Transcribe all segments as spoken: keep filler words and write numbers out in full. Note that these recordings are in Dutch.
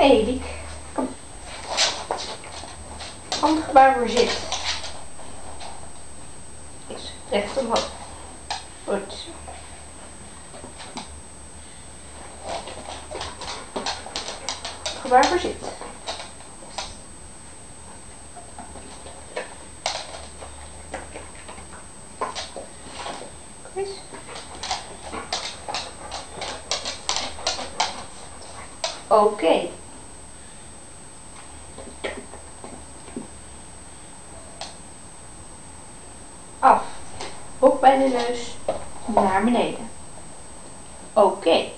Erik, kom. Handgebaar voor zit. Is recht omhoog. Goed. Handgebaar voor zit. Goed. Oké. Okay. Af. Bok bij de neus naar beneden. Oké. Okay.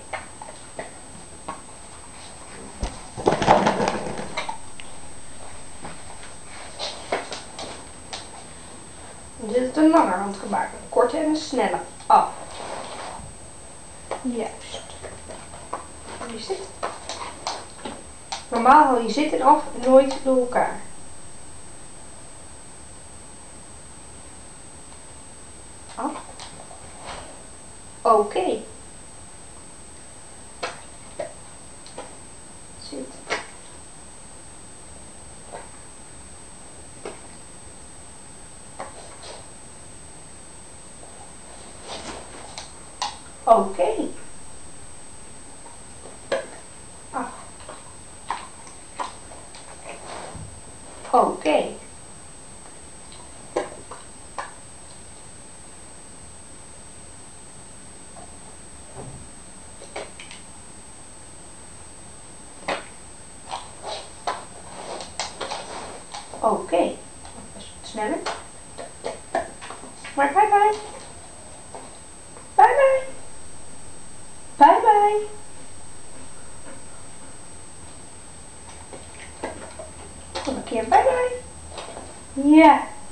Dit is een langer handgebaar. Een korte en een snelle. Af. Juist. Hier zit. Normaal haal je zitten af en nooit door elkaar. Af. Oké. Okay. Zit. Oké. Okay. Af. Oké. Okay. Oké. Okay. Best wat sneller. Maar bye bye. Bye bye. Bye bye. Nog een keer bye bye. Ja.